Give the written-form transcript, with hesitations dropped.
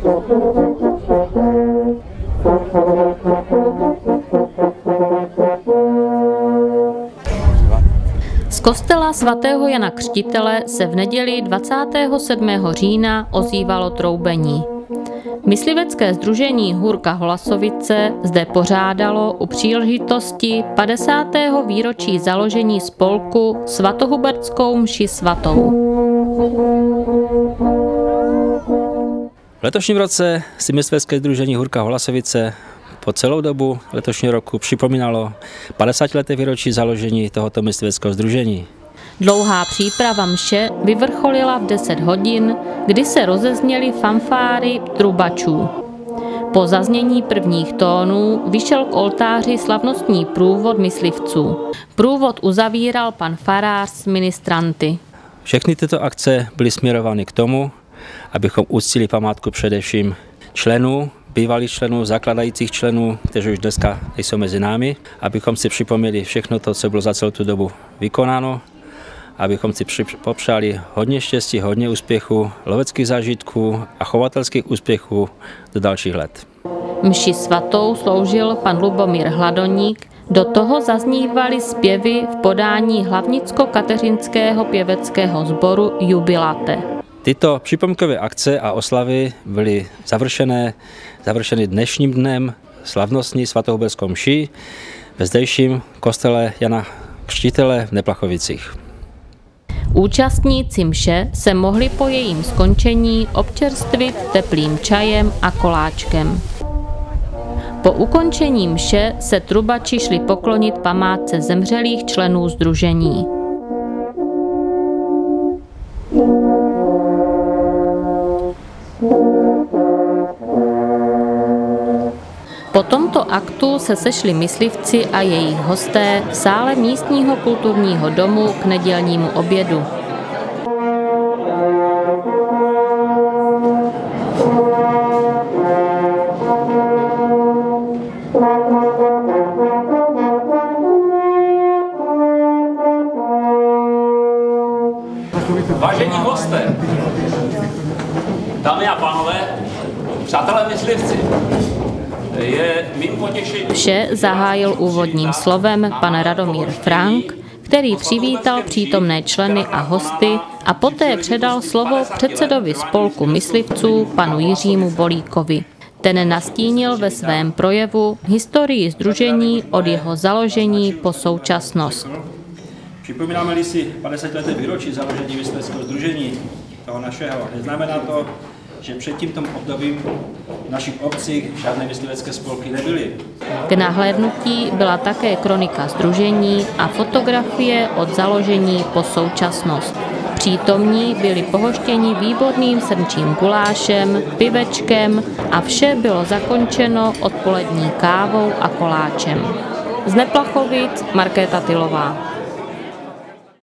Z kostela svatého Jana Křtitele se v neděli 27. října ozývalo troubení. Myslivecké sdružení Hůrka Holasovice zde pořádalo u příležitosti 50. výročí založení spolku svatohubertskou mši svatou. V letošním roce si myslivecké sdružení Hůrka Holasovice po celou dobu letošního roku připomínalo 50leté výročí založení tohoto mysliveckého sdružení. Dlouhá příprava mše vyvrcholila v 10 hodin, kdy se rozezněly fanfáry trubačů. Po zaznění prvních tónů vyšel k oltáři slavnostní průvod myslivců. Průvod uzavíral pan farář s ministranty. Všechny tyto akce byly směrovány k tomu, abychom uctili památku především členů, bývalých členů, zakladajících členů, kteří už dneska nejsou mezi námi, abychom si připomněli všechno to, co bylo za celou tu dobu vykonáno, abychom si popřáli hodně štěstí, hodně úspěchů, loveckých zážitků a chovatelských úspěchů do dalších let. Mši svatou sloužil pan Lubomír Hladoník, do toho zaznívaly zpěvy v podání hlavnicko-kateřinského pěveckého sboru Jubilate. Tyto připomínkové akce a oslavy byly završeny dnešním dnem slavnostní svatohuberskou mší ve zdejším kostele Jana Křtitele v Neplachovicích. Účastníci mše se mohli po jejím skončení občerstvit teplým čajem a koláčkem. Po ukončení mše se trubači šli poklonit památce zemřelých členů sdružení. Po tomto aktu se sešli myslivci a jejich hosté v sále místního kulturního domu k nedělnímu obědu. Vážení hosté, dámy a pánové, přátelé myslivci, je mým potěšením. Vše zahájil úvodním slovem pan Radomír Frank, který přivítal přítomné členy a hosty a poté předal slovo předsedovi spolku myslivců panu Jiřímu Bolíkovi. Ten nastínil ve svém projevu historii sdružení od jeho založení po současnost. Připomínáme-li si 50leté výročí založení mysliveckého sdružení, toho našeho, neznamená to, že před tímto obdobím v našich obcích žádné myslivecké spolky nebyly. K nahlédnutí byla také kronika sdružení a fotografie od založení po současnost. Přítomní byli pohoštěni výborným srnčím gulášem, pivečkem a vše bylo zakončeno odpolední kávou a koláčem. Z Neplachovic Markéta Tylová.